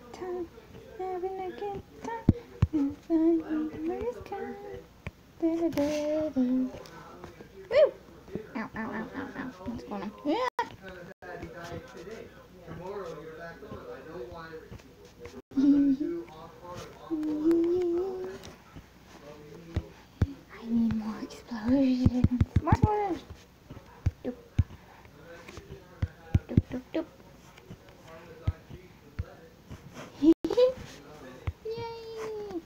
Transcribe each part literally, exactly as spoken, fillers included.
time, having a good time. And the first time. Da da da da. Woo! Ow, ow, ow, ow, ow. What's going on? Yeah! I need more explosions. More explosions! Doop. Doop, doop, doop. Yay!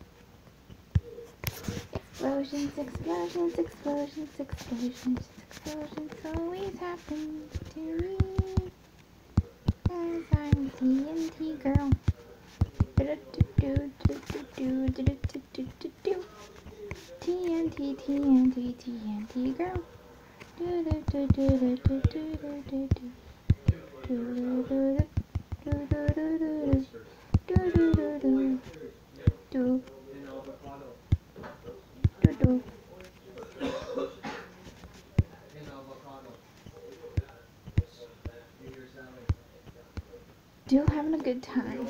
Explosions, explosions, explosions, explosions, explosions always happen to me. Cause I'm a T N T girl. T N T, T N T, T N T girl. Still having a good time.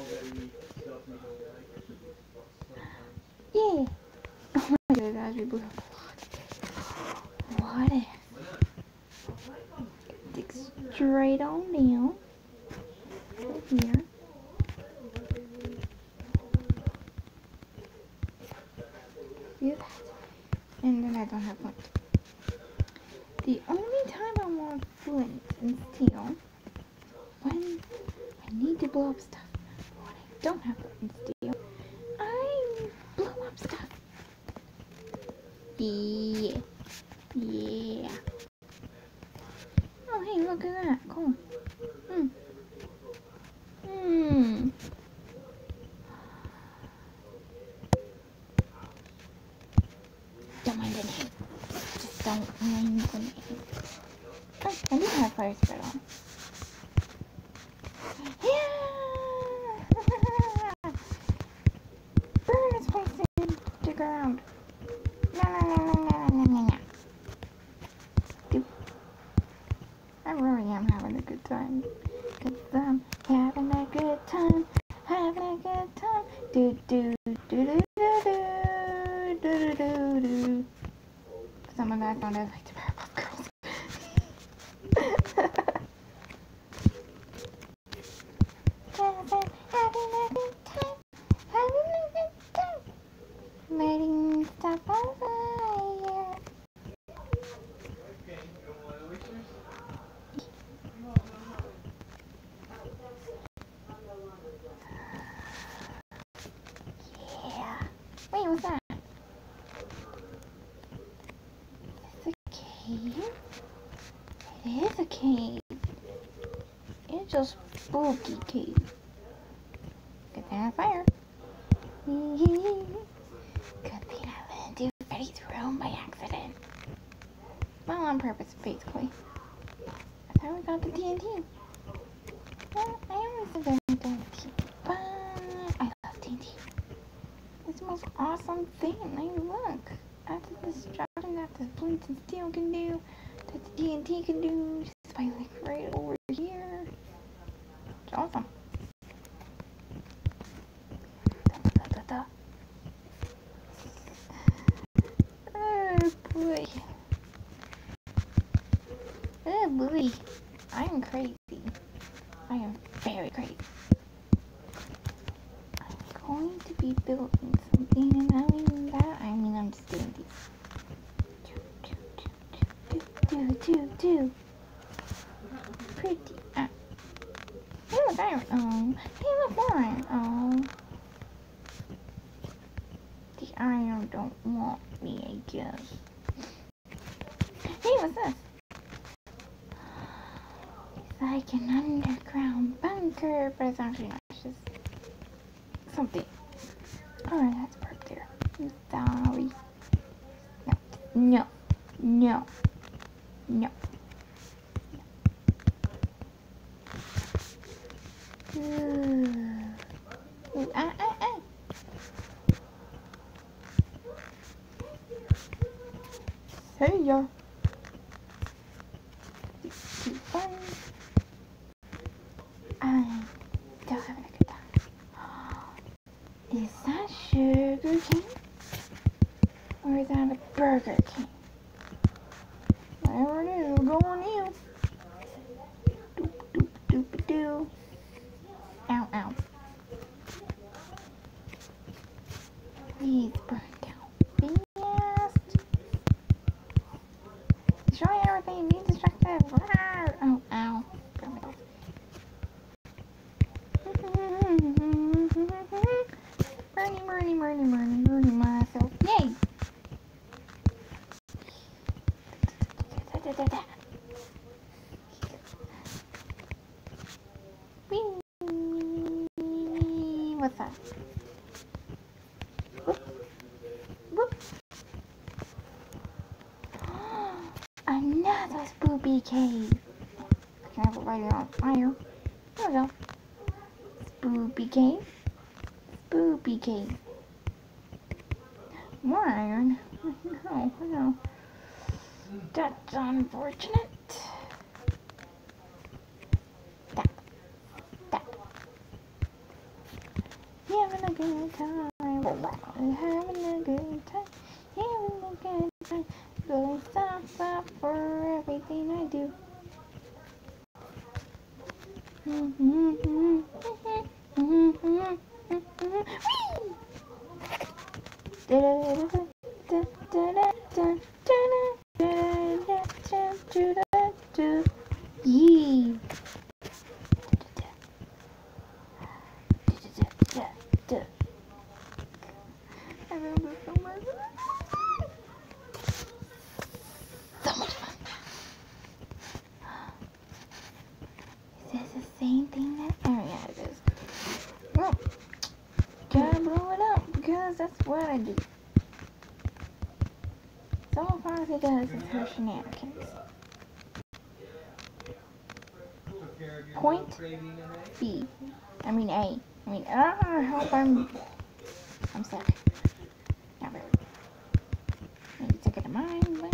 Yeah. Oh my god, guys, we blew up a lot. What if? Dig straight on down. Right here. Do that. And then I don't have flint. The only time I want flint and steel when I need to blow up stuff. When I don't have flint and steel, I blow up stuff. Yeah. Yeah. Oh, hey, look at that. Cool. Hmm. Hmm. Don't mind the name. Just don't mind the name. Oh, I do have fire spread on. Yeah! Burn is placed in the ground. No, no, no, no, no, no, no, no. Do. I really am having a good time. Cause I'm having a good time. Having a good time. Do, do, do, do, do, do, do, do, do. Some of that sounded like the Powerpuff Girls. Having a good time. Having a good time. Letting stuff on fire. Yeah. Wait, what's that? Is this a cave? It is a cave. It's a spooky cave. Good thing I fire. Good thing I went into Freddy's room by accident. Well, on purpose, basically. That's how we got the T N T. Well, I always said that I don't T N T, but I love T N T. It's the most awesome thing. I mean, look at the destruction that the flint and steel can do, that the T N T can do, just by like right over here. It's awesome. Da, da, da, da. Oh boy. Oh boy. I am crazy. I am very crazy. I'm going to be building something, and I mean that, I mean I'm just doing these. Do, do, do, do, do, do. Pretty. Ah. Hey, look, iron. Oh. Hey, look, more iron. Oh. The iron don't want me, I guess. Hey, what's this? It's like an underground bunker, but it's actually not. It's just something. Alright, that's parked there. I'm sorry. No. No. No. No. Ooh. Ooh, ah, ah, ah. Hey, ya. Two, two, one. I'm still having a good time. Burger King. Whatever it is, we'll go on you. Doop, doop, doop, doo. Ow, ow. Please burn down fast. Destroy everything. Be destructive. Oh, ow. Burn it off. Burning, burning, burning, burning, burning myself. Yay! What's that? Whoop. Whoop. Another spoopy cave. I can have it light it on fire. There we go. Spoopy cave. Spoopy cave. More iron. No, no. That's unfortunate. That. That. Having a good time. Having a good time. Having a good time. Going stop, stop for everything I do. Yee. I love this so much. So much fun. Is this the same thing that? Oh yeah, it is. Well, gotta blow it up because that's what I do. So far, he does is her shenanigans. Point B. I mean A. I mean, ah, I hope I'm. I'm sick. Not really. Maybe sick of the mind, but.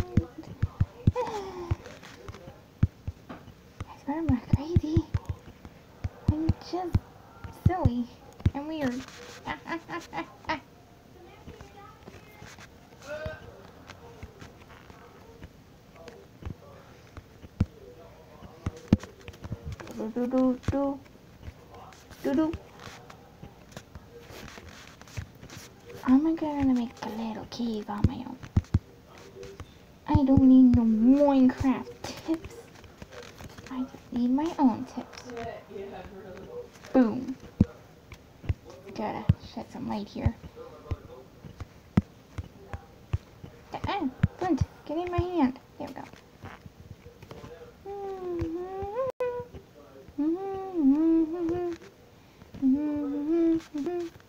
I swear I'm not crazy. I'm just silly and weird. Do do do do do do. I'm gonna make a little cave on my own. I don't need no Minecraft tips. I just need my own tips. Boom. Gotta shed some light here. Ah, flint, get in my hand. There we go. Mm-hmm. Mm-hmm. Mm-hmm. Mm-hmm.